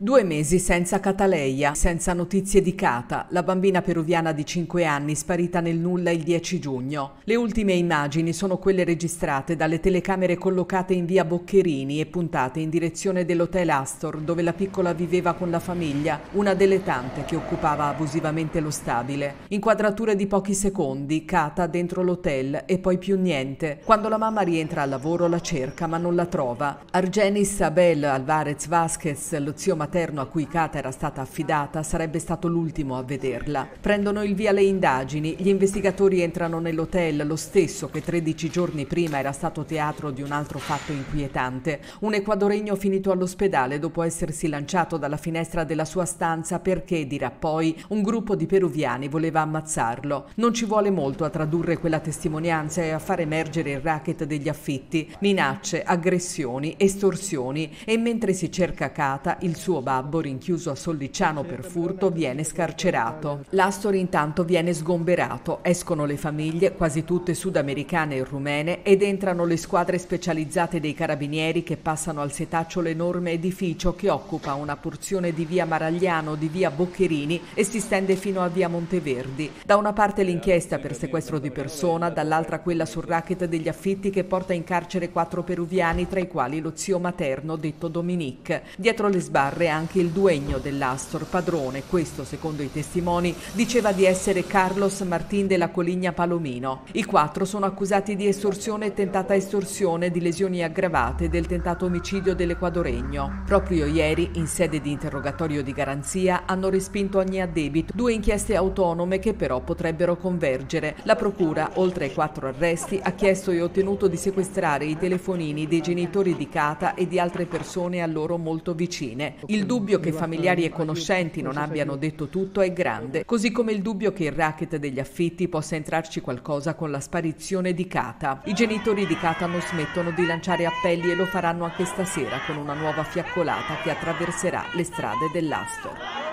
2 mesi senza Cataleia, senza notizie di Cata, la bambina peruviana di 5 anni sparita nel nulla il 10 giugno. Le ultime immagini sono quelle registrate dalle telecamere collocate in via Boccherini e puntate in direzione dell'hotel Astor, dove la piccola viveva con la famiglia, una delle tante che occupava abusivamente lo stabile. Inquadrature di pochi secondi, Cata dentro l'hotel e poi più niente. Quando la mamma rientra al lavoro la cerca ma non la trova. Argenis Abel Alvarez Vasquez, lo zio materno a cui Cata era stata affidata, sarebbe stato l'ultimo a vederla. Prendono il via le indagini, gli investigatori entrano nell'hotel, lo stesso che 13 giorni prima era stato teatro di un altro fatto inquietante. Un ecuadoregno finito all'ospedale dopo essersi lanciato dalla finestra della sua stanza perché, dirà poi, un gruppo di peruviani voleva ammazzarlo. Non ci vuole molto a tradurre quella testimonianza e a far emergere il racket degli affitti, minacce, aggressioni, estorsioni, e mentre si cerca Cata, il suo babbo, rinchiuso a Sollicciano per furto, viene scarcerato. L'Astor intanto viene sgomberato, escono le famiglie, quasi tutte sudamericane e rumene, ed entrano le squadre specializzate dei carabinieri che passano al setaccio l'enorme edificio che occupa una porzione di via Maragliano, di via Boccherini e si stende fino a via Monteverdi. Da una parte l'inchiesta per sequestro di persona, dall'altra quella sul racket degli affitti che porta in carcere 4 peruviani, tra i quali lo zio materno detto Dominique. Dietro le sbarre anche il duegno dell'Astor, padrone, questo secondo i testimoni diceva di essere Carlos Martín de la Coligna Palomino. I 4 sono accusati di estorsione e tentata estorsione, di lesioni aggravate e del tentato omicidio dell'equadoregno. Proprio ieri, in sede di interrogatorio di garanzia, hanno respinto ogni addebito, 2 inchieste autonome che però potrebbero convergere. La procura, oltre ai 4 arresti, ha chiesto e ottenuto di sequestrare i telefonini dei genitori di Cata e di altre persone a loro molto vicine. Il dubbio che familiari e conoscenti non abbiano detto tutto è grande, così come il dubbio che il racket degli affitti possa entrarci qualcosa con la sparizione di Cata. I genitori di Cata non smettono di lanciare appelli e lo faranno anche stasera con una nuova fiaccolata che attraverserà le strade dell'Astor.